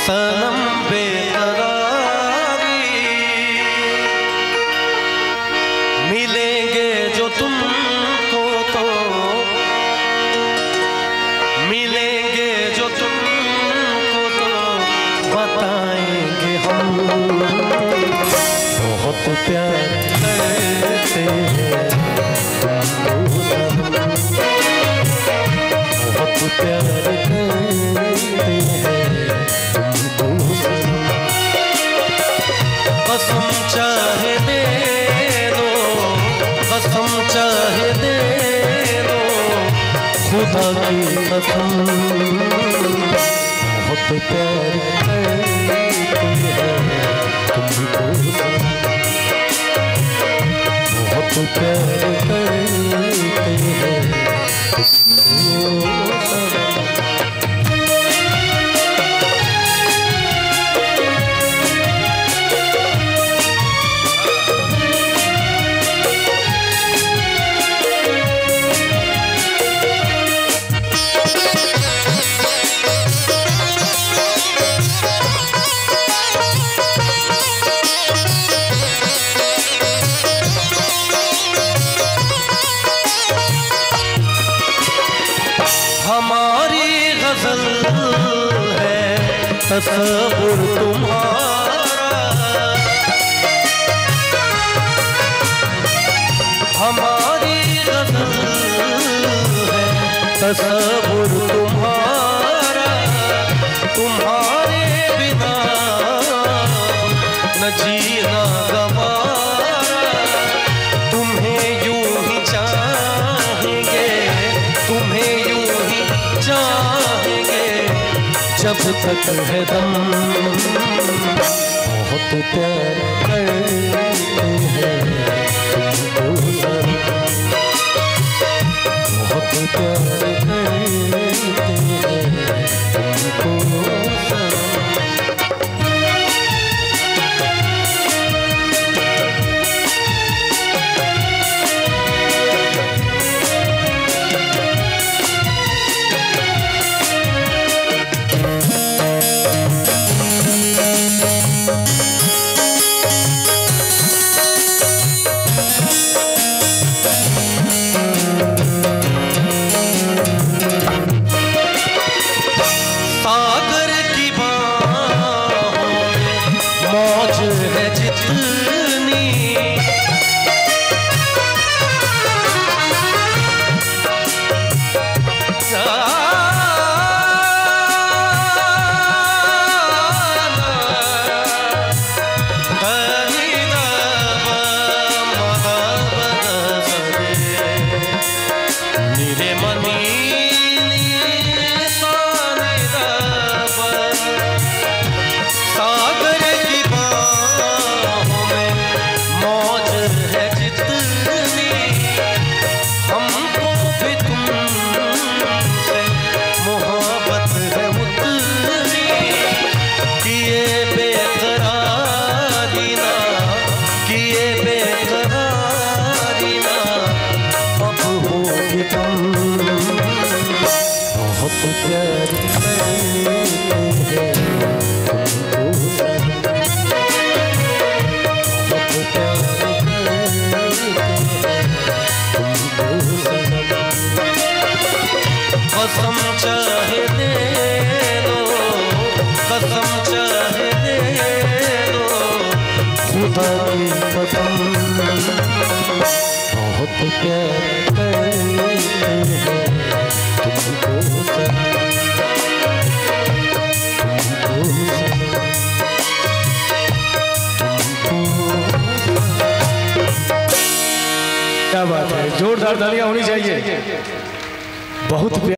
सनम बेकरारी मिलेंगे जो तुमको तो मिलेंगे जो तुमको तो बताएंगे हम बहुत प्यार करते हैं बहुत प्यार करते हैं कसम चाहे दे दो कसम चाहे दे दो खुदा की कसम बहुत प्यार करते हैं तुमको बहुत प्यार करते हैं हमारी गजल है तसव्वुर तुम्हारा हमारी गजल है तसव्वुर तुम्हारा तुम्हारे बिना न जीना गवारा तुम्हें यूं ही चाहेंगे तुम्हें चाहेंगे जब तक है दम बहुत प्यार करते हैं तुमको बहुत प्यार करते हैं तुमको है जितनी बहुत प्यार करते हैं बहुत प्यार कसम चाहे दे दो कसम चाहे दे दो खुदा की कसम बहुत प्यार करते हैं क्या बात है, जोरदार तालियां होनी चाहिए। बहुत